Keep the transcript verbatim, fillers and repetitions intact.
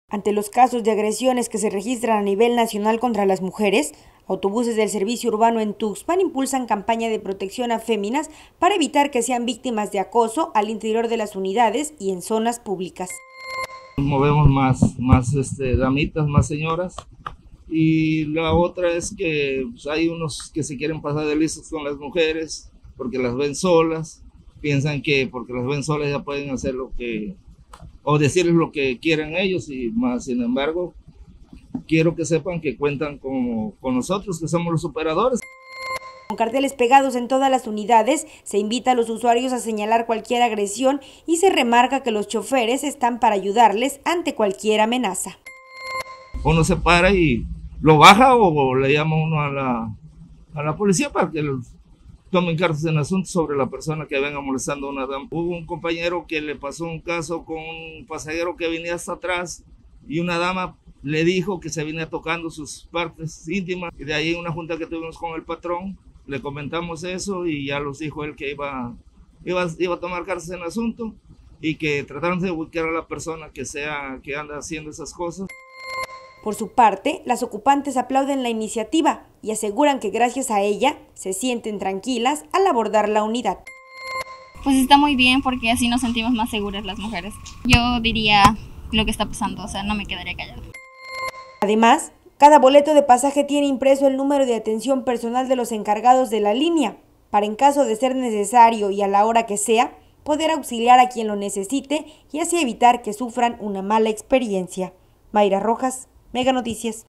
Ante los casos de agresiones que se registran a nivel nacional contra las mujeres, autobuses del servicio urbano en Tuxpan impulsan campaña de protección a féminas para evitar que sean víctimas de acoso al interior de las unidades y en zonas públicas. Movemos más, más este, damitas, más señoras, y la otra es que pues, hay unos que se quieren pasar de listos con las mujeres porque las ven solas, piensan que porque las ven solas ya pueden hacer lo que o decirles lo que quieran ellos, y más sin embargo quiero que sepan que cuentan con, con nosotros, que somos los operadores. Con carteles pegados en todas las unidades, se invita a los usuarios a señalar cualquier agresión y se remarca que los choferes están para ayudarles ante cualquier amenaza. Uno se para y lo baja o le llama uno a la, a la policía para que los tomen cartas en asunto sobre la persona que venga molestando a una dama. Hubo un compañero que le pasó un caso con un pasajero que venía hasta atrás y una dama le dijo que se venía tocando sus partes íntimas, y de ahí una junta que tuvimos con el patrón, le comentamos eso y ya los dijo él que iba, iba, iba a tomar cartas en asunto y que trataron de ubicar a la persona que, sea, que anda haciendo esas cosas. Por su parte, las ocupantes aplauden la iniciativa y aseguran que gracias a ella se sienten tranquilas al abordar la unidad. Pues está muy bien porque así nos sentimos más seguras las mujeres. Yo diría lo que está pasando, o sea, no me quedaría callada. Además, cada boleto de pasaje tiene impreso el número de atención personal de los encargados de la línea, para en caso de ser necesario y a la hora que sea, poder auxiliar a quien lo necesite y así evitar que sufran una mala experiencia. Mayra Rojas, Mega Noticias.